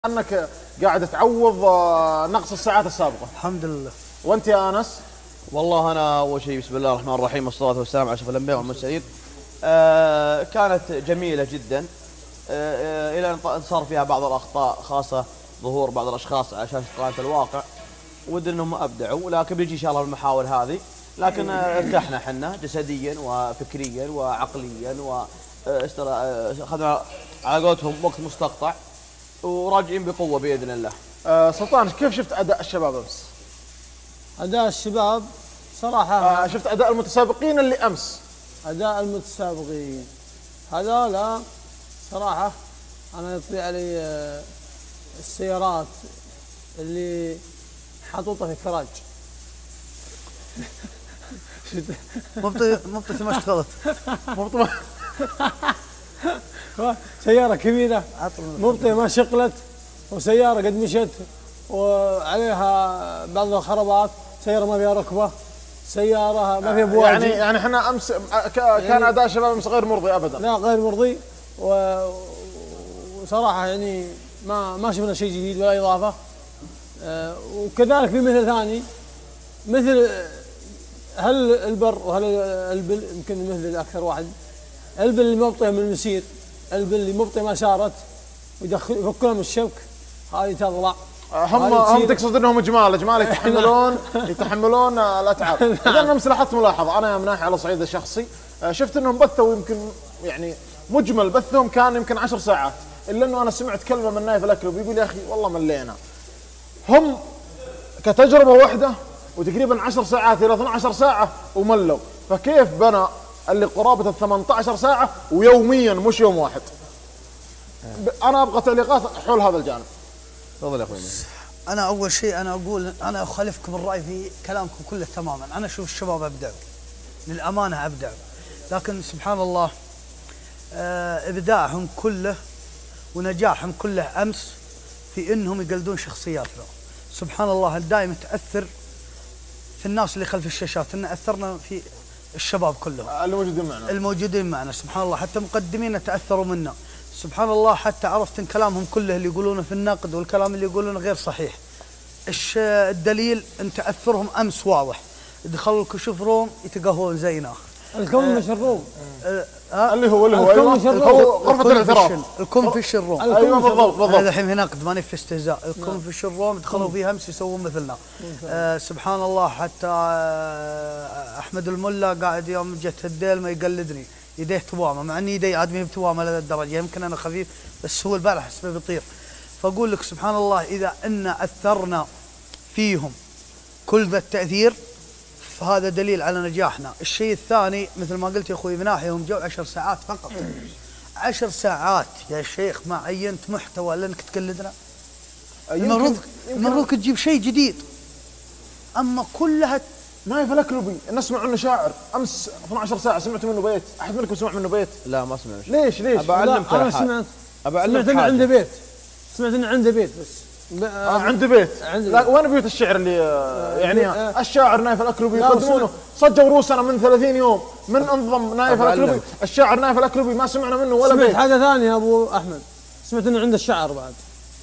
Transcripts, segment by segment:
انك قاعد تعوض نقص الساعات السابقه. الحمد لله. وانت يا انس؟ والله انا اول شيء بسم الله الرحمن الرحيم والصلاه والسلام على اشرف الانبياء والمرسلين. كانت جميله جدا الى ان صار فيها بعض الاخطاء، خاصه ظهور بعض الاشخاص على شاشه قناه الواقع. ودنا انهم ابدعوا، لكن بيجي ان شاء الله المحاور هذه. لكن ارتحنا احنا جسديا وفكريا وعقليا اخذنا على قولتهم وقت مستقطع، وراجعين بقوه باذن الله. سلطان، كيف شفت اداء الشباب امس؟ أداء الشباب صراحة شفت اداء المتسابقين اللي امس؟ أداء المتسابقين هذولا صراحة أنا يطلع علي السيارات اللي حاطوطة في الكراج. مبطي ما اشتغلت. سيارة كبيرة مبطية ما شقلت، وسيارة قد مشت وعليها بعض الخرابات، سيارة ما فيها ركبة، سيارة ما فيها بواجي. يعني احنا امس كان اداء الشباب امس غير مرضي ابدا. لا غير مرضي، وصراحة يعني ما شفنا شيء جديد ولا إضافة. وكذلك في مثل ثاني، مثل هل البر وهل البل، يمكن مثل أكثر واحد. البل اللي مبطئة من المسير، البل اللي مبطئة ما سارت يفكونها من الشبك، هذه تطلع. هم تقصد انهم جمال يتحملون الاتعاب. اذا انا لاحظت ملاحظه، انا من ناحيه على الصعيد الشخصي شفت انهم بثوا، يمكن يعني مجمل بثهم كان يمكن 10 ساعات، الا انه انا سمعت كلمه من نايف الاكلو بيقول يا اخي والله ملينا. هم كتجربه واحده وتقريبا 10 ساعات الى 12 ساعه وملوا، فكيف بنى اللي قرابه ال 18 ساعه ويوميا مش يوم واحد؟ انا ابغى تعليقات حول هذا الجانب. تفضل يا اخوي. انا اول شيء انا اقول انا اخالفكم الراي في كلامكم كله تماما. انا اشوف الشباب ابدعوا، للامانه ابدعوا، لكن سبحان الله ابداعهم كله ونجاحهم كله امس في انهم يقلدون شخصياتنا. سبحان الله دائما تاثر في الناس اللي خلف الشاشات، ان اثرنا في الشباب كلهم الموجودين معنا. سبحان الله حتى مقدمين تاثروا منا. سبحان الله حتى عرفت ان كلامهم كله اللي يقولونه في النقد والكلام اللي يقولونه غير صحيح. الدليل ان تاثرهم امس واضح. دخلوا الكشوف روم يتقهون زينا. الكون مش الروم. اللي هو غرفه الاعتراف. الكونفش الروم. ايوه بالضبط. هذا الحين في نقد ماني في استهزاء. الكونفش الروم دخلوا فيها امس يسوون مثلنا. سبحان الله حتى احمد الملا قاعد يوم جت الديل ما يقلدني، يديه توامه، مع اني يدي ادمي بتوامه لهذه الدرجه، يمكن انا خفيف بس هو البارح حسبه بيطير. فاقول لك سبحان الله اذا ان اثرنا فيهم كل ذا التاثير فهذا دليل على نجاحنا. الشيء الثاني مثل ما قلت يا اخوي من ناحيه هم جو 10 ساعات فقط. 10 ساعات يا شيخ ما عينت محتوى لانك تقلدنا. المفروض تجيب شيء جديد. اما كلها نايف الاكلوبي نسمع عنه شاعر امس 12 ساعه، سمعت منه بيت؟ احد منكم سمع منه بيت؟ لا ما سمعت. ليش؟ ابى اعلمك. انا سمعت انه عنده بيت، سمعت انه عنده بيت بس. عنده بيت. لا وين بيوت الشعر اللي يعني الشاعر نايف الاكلوبي يقدمونه؟ صجوا روسنا من 30 يوم من انضم نايف الاكلوبي. الشاعر نايف الاكلوبي ما سمعنا منه ولا بيت. سمعت حاجه ثانيه يا ابو احمد، سمعت انه عنده الشعر بعد.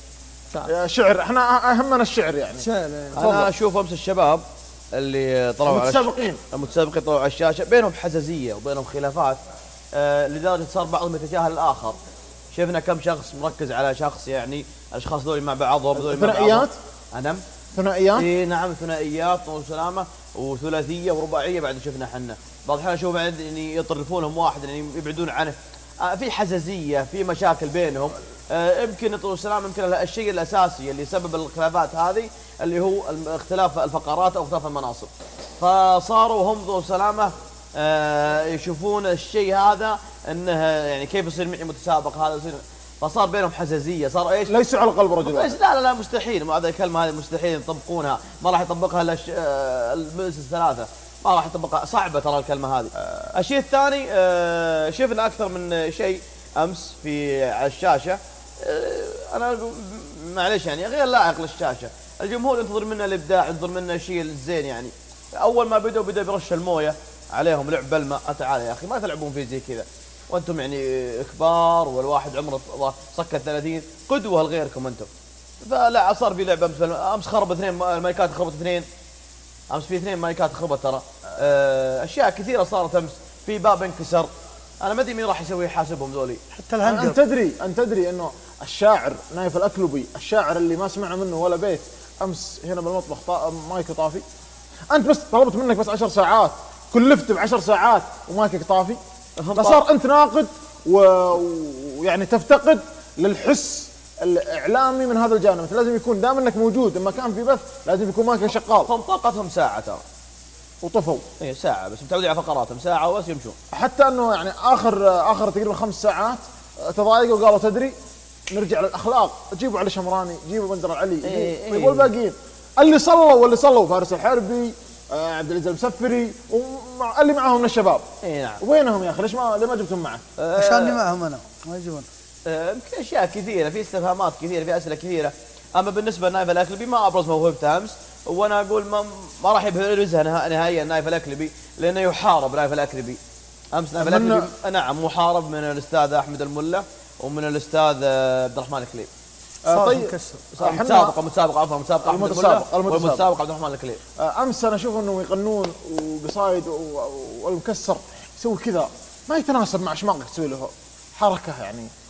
شعر احنا اهمنا الشعر يعني. انا اشوف امس الشباب اللي طلعوا المتسابقين طلعوا على الشاشه بينهم حزازيه وبينهم خلافات، لدرجه صار بعضهم يتجاهل الاخر. شفنا كم شخص مركز على شخص، يعني الاشخاص ذول مع بعضهم. ثنائيات؟ ثنائيات؟ اي نعم، ثنائيات وسلامه وثلاثيه ورباعيه. بعد شفنا احنا بعض الاحيان اشوف بعد يعني يطرفونهم واحد يعني يبعدون عنه. في حزازيه، في مشاكل بينهم. يمكن طول السلام يمكن الشيء الاساسي اللي سبب الخلافات هذه اللي هو اختلاف الفقرات او اختلاف المناصب. فصاروا هم ذو سلامه يشوفون الشيء هذا انه يعني كيف يصير معي متسابق هذا يصير، فصار بينهم حزازيه. صار ايش؟ ليسوا على قلب رجل واحد. لا مستحيل. هذه الكلمه هذه مستحيل يطبقونها، ما راح يطبقها الا المجلس الثلاثه، ما راح يطبقها، صعبه ترى الكلمه هذه. الشيء الثاني شفنا اكثر من شيء امس على الشاشه. انا معليش يعني غير لائق للشاشه. الجمهور ينتظر منا الابداع، ينتظر منا الشيء الزين. يعني اول ما بدأوا برش المويه عليهم، لعب بالماء. تعال يا اخي ما تلعبون فيه زي كذا، وانتم يعني كبار، والواحد عمره صك 30، قدوه لغيركم انتم. فلا صار في لعبه امس خرب اثنين المايكات، خربت اثنين امس، في اثنين مايكات خربت ترى. اشياء كثيره صارت امس، في باب انكسر. انا ما ادري مين راح يسوي حاسبهم ذولي. حتى الهنجر. انت تدري انه الشاعر نايف الاكلبي، الشاعر اللي ما سمع منه ولا بيت، امس هنا بالمطبخ مايكه طافي. انت بس طلبت منك بس 10 ساعات، كلفت ب10 ساعات ومايكك طافي. فصار انت ناقد ويعني تفتقد للحس الاعلامي من هذا الجانب. انت لازم يكون دام انك موجود، اما كان في بث لازم يكون مايكك شغال. هم طاقتهم ساعه ترى وطفوا. اي ساعه بس، متعودين على فقراتهم ساعه وبس يمشون. حتى انه يعني اخر تقريبا 5 ساعات تضايقوا وقالوا تدري نرجع للاخلاق، جيبوا علي شمراني، جيبوا بندر العلي، والباقيين اللي صلوا فارس الحربي، عبد العزيز المسفري، اللي معاهم من الشباب. اي نعم. وينهم يا اخي؟ ليش ما جبتهم معه؟ عشاني معهم انا ما يجون. يمكن اشياء كثيره، في استفهامات كثيره، في اسئله كثيره. اما بالنسبه لنايف الاكلبي ما ابرز موهبته امس، وانا اقول ما راح يبرزها نهائيا نايف الاكلبي، لانه يحارب نايف الاكلبي. امس نايف الاكلبي نعم محارب من الاستاذ احمد الملا ومن الاستاذ عبد الرحمن الكليب. طيب متسابقه عفوا، متسابقه احمد الملا والمتسابق عبد الرحمن الكليب. امس انا اشوف انهم يغنون وقصايد والمكسر يسوي كذا، ما يتناسب مع شماغك تسوي له حركه يعني